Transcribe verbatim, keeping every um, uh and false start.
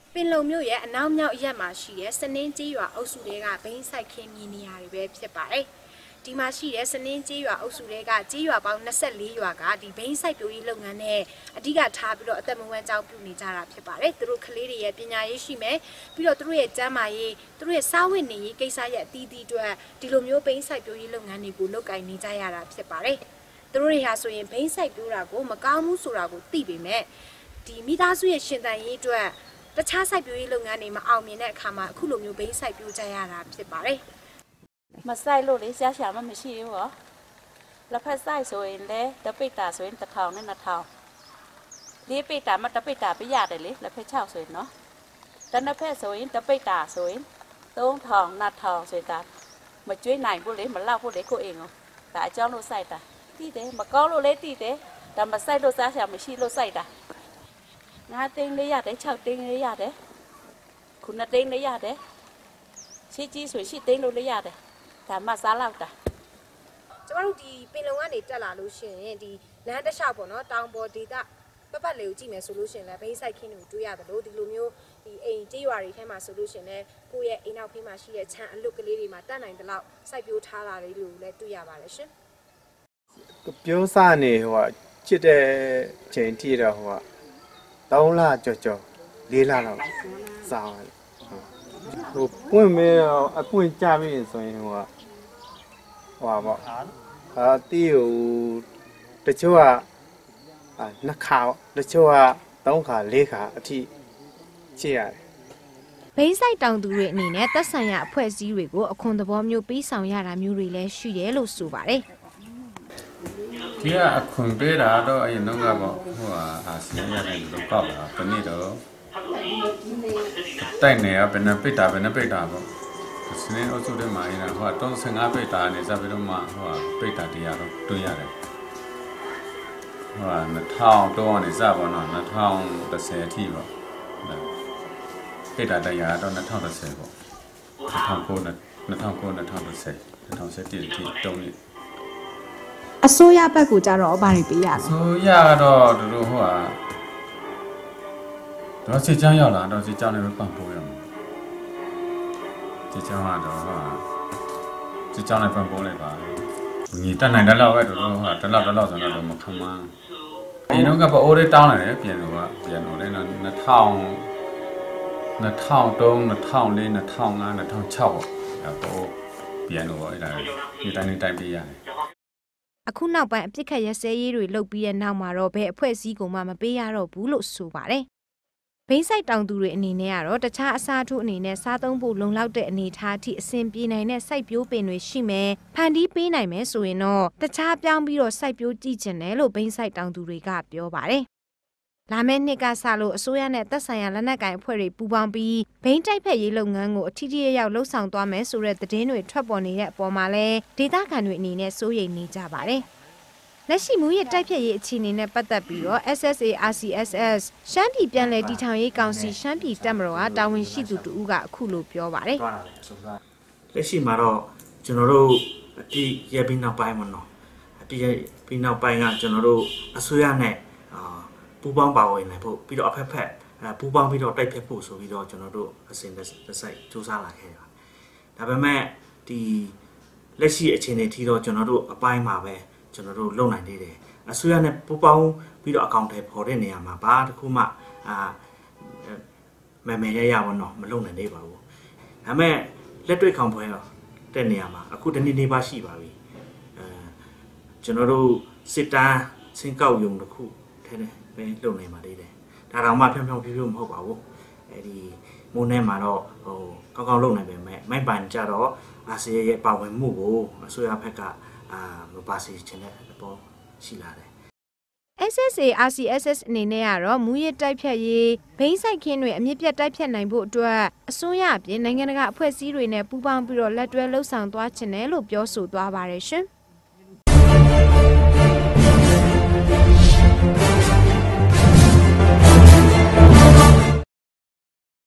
เป็นลมမျိုးရဲ့အနောက်မြောက်ရက်မှာရှိတဲ့စနင်းကြီးရွာအုပ်စုတွေကဘိန်းစိုက်ခင်းမြေနေရာတွေပဲဖြစ်ပါတယ်။ဒီမှာရှိတဲ့စနင်းကြီးရွာအုပ်စုတွေကကြီးရွာပေါင်း၂၄ရွာကဒီဘိန်းစိုက်ပျိုးရေးလုပ်ငန်းနဲ့အဓိကထားပြီးတော့အသက်မွေးဝမ်းကြောင်းပြုနေကြတာဖြစ်ပါတယ်။သူတို့ကလေးတွေရဲ့ပညာရေးရှိမယ်ပြီးတော့သူတို့ရဲ့ကျန်းမာရေးသူတို့ရဲ့စားဝတ်နေရေးကိစ္စရဲ့အသီးသီးအတွက်ဒီလိုမျိုးဘိန်းစိုက်ပျိုးရေးလုပ်ငန်းတွေကိုလုပ်ကိုင်နေကြရတာဖြစ်ပါတယ်။သူတို့တွေဟာဆိုရင်ဘိန်းစိုက်ပျိုးတာကိုမကောင်းဘူးဆိုတာကိုသိပေမဲ့ဒီမိသားစုရဲ့ရှင်သန်ရေးအတွက်တခြားစိုက်ပျိုးရေးလုပ်ငန်းတွေမအောင်မြင်တဲ့အခါမှာအခုလိုမျိုးဘိန်းစိုက်ပျိုးကြရတာဖြစ်ပါတယ်မဆိုင်လို့လေဆရာဆရာမမရှိဘူးဟောလက်ဖက်ဆိုင်ဆိုရင်လေတပိတ်တာဆိုရင်တစ်ထောင်နဲ့နှစ်ထောင်လေးပိတ်တာမတပိတ်တာပြရတယ်လေလက်ဖက်၆ဆိုရင်နော်တနက်ဖက်ဆိုရင်တပိတ်တာဆိုရင်သုံးထောင်နှစ်ထောင်ဆိုတာမကျွေးနိုင်ဘူးလေမလောက်ဘူးလေကိုအိမ်ကိုဒါအကြောင်းလို့စိုက်တာတိတယ်မကောင်းလို့လေတိတယ်ဒါမစိုက်လို့စားဆရာမရှိလို့စိုက်တာငါသိန်းလေးရတယ်၆သိန်းလေးရတယ်ခုနှစ်သိန်းလေးရတယ်ရှိကြီးဆိုရှိသိန်းလို့လေးရတယ်ဒါမှစားလောက်တာကျမတို့ဒီပင်လုံကနေတက်လာလို့ရှိရင်ဒီလမ်းတစ်လျှောက်ပေါ့နော်တောင်ပေါ်ဒေသပတ်ပတ်လေးကိုကြည့်မယ်ဆိုလို့ရှိရင်လည်းဘိန်းစိုက်ခင်းတွေကိုတွေ့ရတယ်လို့ဒီလိုမျိုးဒီအိမ်ကြေးရွာတွေထဲမှာဆိုလို့ရှိရင်လည်းကိုယ့်ရဲ့အိမ်နောက်ဖေးမှာရှိတဲ့ခြံအလွတ်ကလေးတွေမှာတက်နိုင်တဲ့လောက်စိုက်ပျိုးထားတာလေးတွေကိုလည်းတွေ့ရပါတယ်ရှင်ပြောစားနေဟိုချစ်တဲ့ချိန်ထိတော့ဟိုသုံးလကြော်ကြော်လေးလလောက်စောင်းဟိုပွင့်မဲအပွင့်ကြပြီဆိုရင်ဟိုဟိုပေါ့အာတီးဟိုတချို့ကနှစ်ခါတချို့ကသုံးခါလေးခါအထိကြည့်ရတယ်ဘိန်းစိုက်တောင်သူတွေအနေနဲ့သက်ဆိုင်ရာအဖွဲ့အစည်းတွေကိုအခွန်သဘောမျိုးပေးဆောင်ရတာမျိုးတွေလည်းရှိတယ်လို့ဆိုပါတယ်ဒီကအခွန်ပေးတာတော့အရင်တော့ကပေါ့ဟိုအာဆီယံရတယ်လို့ကောက်တာတနေ့တော့တိုင်နေရဘယ်နှပိတ်တာဘယ်နှပိတ်တာပေါ့စနေအုပ်စုထဲမှာရဟိုတော့၁၅ပိတ်တာနေစပြီးတော့မှဟိုပိတ်တာတရားတော့တွင်းရတယ်ဟိုနှစ်ထောင်တော့နေစပေါ့နော်နှစ်ထောင်တစ်ဆယ်အထိပေါ့ပိတ်တာတရားတော့နှစ်ထောင်တစ်ဆယ်ပေါ့နှစ်ထောင်ကိုနှစ်ထောင်ကိုနှစ်ထောင်တစ်ဆယ်နှစ်ထောင်ဆက်တည်းအထိတုံးနေအစိုးရဘက်ကိုကြတော့ဘာတွေပေးရလဲအစိုးရကတော့တို့တို့ဟိုဟာတော့စစ်ကြောင်းရောက်လာတော့စစ်ကြောင်းလည်းပံ့ပိုးရမှာစစ်ကြောင်းကတော့ဟာစစ်ကြောင်းလည်းပံ့ပိုးလိုက်ပါညီတက်နိုင်တဲ့လောက်ပဲတို့တို့ဟာတလောက်တလောက်ဆိုတော့မခံမအရင်တော့ကပိုးလေးတောင်းတယ်ပြန်လို့ကပြန်လို့လည်းနှစ်ထောင်နှစ်ထောင်သုံးနှစ်ထောင်လေးနှစ်ထောင်ငါးနှစ်ထောင်ခြောက်ပေါ့ဒါပိုးပြန်လို့အဲ့ဒါဒီတိုင်းတိုင်းပေးရတယ်အခုနောက်ပိုင်းအပြစ်ခတ်ရစဲရေးတွေလုပ်ပြီးတဲ့နောက်မှာတော့ဘယ်အဖွဲ့အစည်းကမှမပေးရတော့ဘူးလို့ဆိုပါတယ်။ဘိန်းစိုက်တောင်သူတွေအနေနဲ့ကတော့တခြားအစားထိုးအနေနဲ့စားသုံးဖို့လုံလောက်တဲ့အနေအထားအထိအဆင်ပြေနိုင်တဲ့စိုက်ပျိုးပင်တွေရှိမယ်။ဖန်တီးပေးနိုင်မယ်ဆိုရင်တော့တခြားပြောင်းပြီးတော့စိုက်ပျိုးကြည့်ချင်တယ်လို့ဘိန်းစိုက်တောင်သူတွေကပြောပါတယ်။လာမယ့်နှစ်ကစလို့အစိုးရနဲ့သက်ဆိုင်ရာလက်နက်ကိုင်အဖွဲ့တွေပူးပေါင်းပြီးဘိန်းတိုက်ဖက်ရေးလုပ်ငန်းကိုအထူးထိရောက်လှုပ်ဆောင်သွားမယ်ဆိုတဲ့သတင်းတွေထွက်ပေါ်နေတဲ့အပေါ်မှာလည်းဒေသခံတွေအနေနဲ့စိုးရိမ်နေကြပါတယ်။လက်ရှိမူရဲ့တိုက်ဖြတ်ရေးအခြေအနေနဲ့ပတ်သက်ပြီးတော့ S S A R C S S ရှမ်းပြည်ပြည်လဲတည်ထောင်ရေးကောင်စီရှမ်းပြည်တပ်မတော်ကတာဝန်ရှိသူတူကအခုလိုပြောပါတယ်လက်ရှိမှာတော့ကျွန်တော်တို့အပြည့်ရပြီးနောက်ပိုင်းမှာနော်အပြည့်ရပြီးနောက်ပိုင်းကကျွန်တော်တို့အစိုးရနဲ့အာပူးပေါင်းပါဝင်နိုင်ဖို့ပြီးတော့အဖက်ဖက်အဲပူးပေါင်းပြီးတော့တိုက်ဖြတ်ဖို့ဆိုပြီးတော့ကျွန်တော်တို့အစဉ်တစ်စိုက်စူးစမ်းလာခဲ့တာဒါပေမဲ့ဒီလက်ရှိအခြေအနေထိတော့ကျွန်တော်တို့အပိုင်းမှာပဲကျွန်တော်တို့လုံနိုင်သေးတယ်အစိုးရနဲ့ပူးပေါင်းပြီးတော့အကောင့်ထဲပေါ်တဲ့နေရာမှာဘာတစ်ခုမှအာမမေရရပါတော့မလုံနိုင်သေးပါဘူးဒါပေမဲ့လက်တွေ့ကောင်ပွဲတော့တဲ့နေရာမှာအခုတနေ့နေ့ပါရှိပါပြီအဲကျွန်တော်တို့စစ်တမ်းစင်ကောက်ယုံတစ်ခုထဲနဲ့ပဲလုံနိုင်ပါသေးတယ်ဒါတော့မှဖြောင်းဖြောင်းဖြူးဖြူးမဟုတ်ပါဘူးအဲဒီမိုးနဲ့မှာတော့ဟိုကောင်းကောင်းလုံနိုင်ပေမဲ့မိုက်ပန်ကြတော့အာဆီယံရဲ့ပါဝင်မှုကိုအစိုးရဘက်ကအာမပါစီချင်တဲ့ပေါ်ရှိလာတယ် S S A R C S S အနေနဲ့ကတော့မူရတိုက်ဖြတ်ရေးဘိန်းစိုက်ခင်းတွေအမြင့်ပြတ်တိုက်ဖြတ်နိုင်ဖို့အတွက်အစိုးရအပြင်နိုင်ငံတကာအဖွဲ့အစည်းတွေနဲ့ပူးပေါင်းပြီးတော့လက်တွဲလှုပ်ဆောင်သွားခြင်းတယ်လို့ပြောဆိုသွားပါတယ်ရှင်